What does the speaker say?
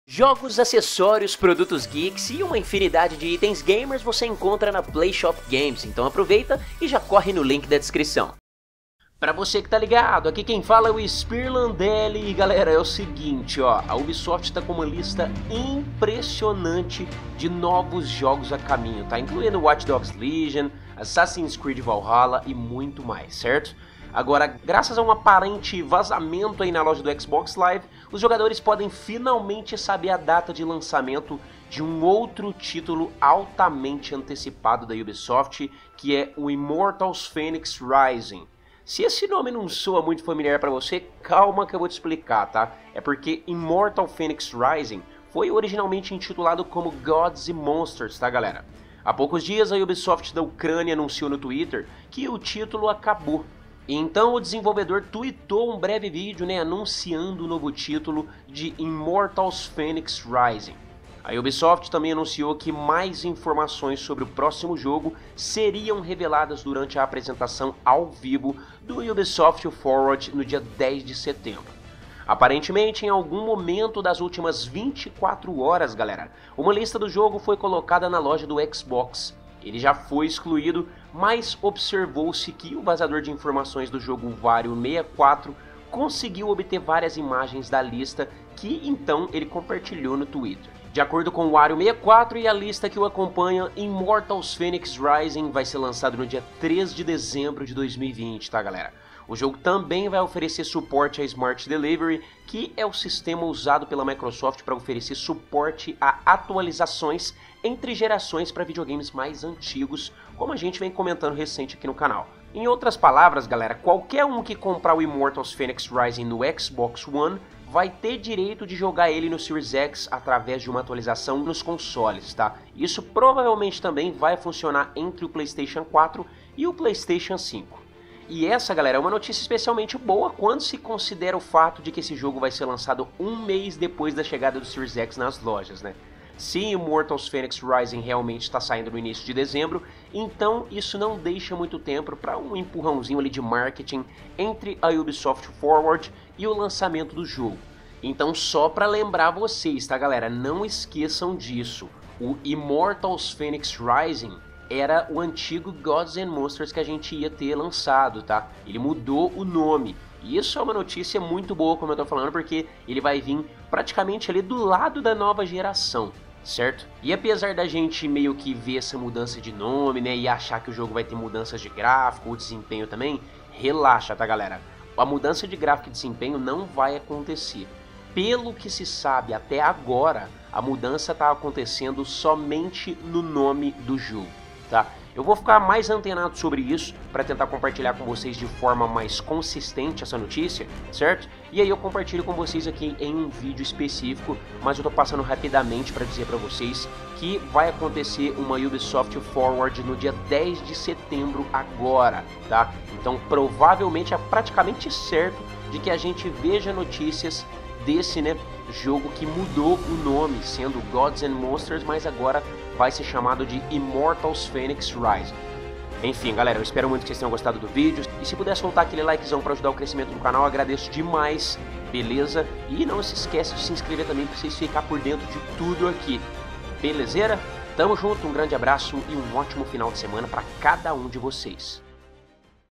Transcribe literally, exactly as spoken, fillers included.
Jogos, acessórios, produtos geeks e uma infinidade de itens gamers você encontra na PlayShop Games, então aproveita e já corre no link da descrição. Pra você que tá ligado, aqui quem fala é o Spirlandelli e galera, é o seguinte, ó, a Ubisoft tá com uma lista impressionante de novos jogos a caminho, tá? Incluindo Watch Dogs Legion, Assassin's Creed Valhalla e muito mais, certo? Agora, graças a um aparente vazamento aí na loja do Xbox Live, os jogadores podem finalmente saber a data de lançamento de um outro título altamente antecipado da Ubisoft, que é o Immortals Fenyx Rising. Se esse nome não soa muito familiar para você, calma que eu vou te explicar, tá? É porque Immortal Fenyx Rising foi originalmente intitulado como Gods and Monsters, tá galera? Há poucos dias a Ubisoft da Ucrânia anunciou no Twitter que o título acabou. Então o desenvolvedor tweetou um breve vídeo, né, anunciando o novo título de Immortals Fenyx Rising. A Ubisoft também anunciou que mais informações sobre o próximo jogo seriam reveladas durante a apresentação ao vivo do Ubisoft Forward no dia dez de setembro. Aparentemente, em algum momento das últimas vinte e quatro horas, galera, uma lista do jogo foi colocada na loja do Xbox. Ele já foi excluído, mas observou-se que o vazador de informações do jogo Wario sessenta e quatro conseguiu obter várias imagens da lista que então ele compartilhou no Twitter. De acordo com o Wario sessenta e quatro e a lista que o acompanha, Immortals Fenyx Rising vai ser lançado no dia três de dezembro de dois mil e vinte, tá galera? O jogo também vai oferecer suporte a Smart Delivery, que é o sistema usado pela Microsoft para oferecer suporte a atualizações entre gerações para videogames mais antigos, como a gente vem comentando recente aqui no canal. Em outras palavras, galera, qualquer um que comprar o Immortals Fenyx Rising no Xbox One vai ter direito de jogar ele no Series X através de uma atualização nos consoles, tá? Isso provavelmente também vai funcionar entre o PlayStation quatro e o PlayStation cinco. E essa, galera, é uma notícia especialmente boa quando se considera o fato de que esse jogo vai ser lançado um mês depois da chegada do Series X nas lojas, né? Se Immortals Fenyx Rising realmente está saindo no início de dezembro, então isso não deixa muito tempo para um empurrãozinho ali de marketing entre a Ubisoft Forward e o lançamento do jogo. Então só para lembrar vocês, tá galera, não esqueçam disso, o Immortals Fenyx Rising era o antigo Gods and Monsters que a gente ia ter lançado, tá? Ele mudou o nome. E isso é uma notícia muito boa, como eu tô falando, porque ele vai vir praticamente ali do lado da nova geração, certo? E apesar da gente meio que ver essa mudança de nome, né, e achar que o jogo vai ter mudanças de gráfico, o desempenho também, relaxa, tá galera? A mudança de gráfico e desempenho não vai acontecer. Pelo que se sabe até agora, a mudança está acontecendo somente no nome do jogo, tá? Eu vou ficar mais antenado sobre isso para tentar compartilhar com vocês de forma mais consistente essa notícia, certo? E aí eu compartilho com vocês aqui em um vídeo específico, mas eu tô passando rapidamente para dizer para vocês que vai acontecer uma Ubisoft Forward no dia dez de setembro agora, tá? Então provavelmente é praticamente certo de que a gente veja notícias desse, né, jogo que mudou o nome, sendo Gods and Monsters, mas agora vai ser chamado de Immortals Fenyx Rising. Enfim, galera, eu espero muito que vocês tenham gostado do vídeo. E se puder soltar aquele likezão para ajudar o crescimento do canal, eu agradeço demais, beleza? E não se esquece de se inscrever também para vocês ficarem por dentro de tudo aqui, belezeira? Tamo junto, um grande abraço e um ótimo final de semana para cada um de vocês.